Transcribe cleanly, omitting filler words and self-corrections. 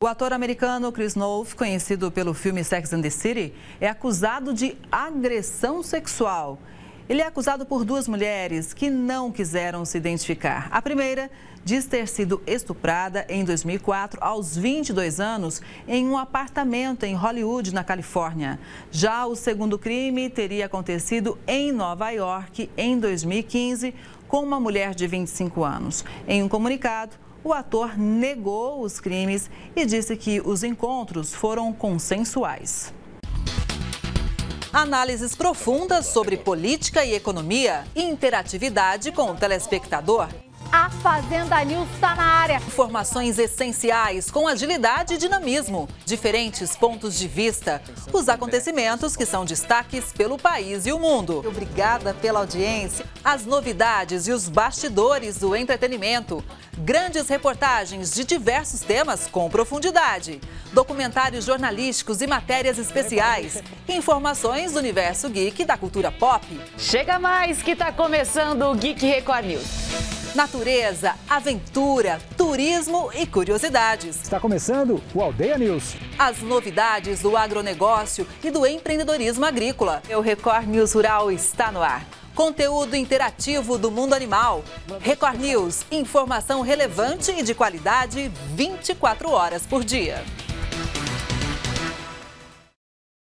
O ator americano Chris Noth, conhecido pelo filme Sex and the City, é acusado de agressão sexual. Ele é acusado por duas mulheres que não quiseram se identificar. A primeira diz ter sido estuprada em 2004, aos 22 anos, em um apartamento em Hollywood, na Califórnia. Já o segundo crime teria acontecido em Nova York, em 2015, com uma mulher de 25 anos. Em um comunicado, o ator negou os crimes e disse que os encontros foram consensuais. Análises profundas sobre política e economia e interatividade com o telespectador. A Fazenda News está na área. Informações essenciais com agilidade e dinamismo. Diferentes pontos de vista. Os acontecimentos que são destaques pelo país e o mundo. Obrigada pela audiência. As novidades e os bastidores do entretenimento. Grandes reportagens de diversos temas com profundidade. Documentários jornalísticos e matérias especiais. Informações do universo geek e da cultura pop. Chega mais que está começando o Geek Record News. Natureza, aventura, turismo e curiosidades. Está começando o Aldeia News. As novidades do agronegócio e do empreendedorismo agrícola. O Record News Rural está no ar. Conteúdo interativo do mundo animal. Record News, informação relevante e de qualidade 24 horas por dia.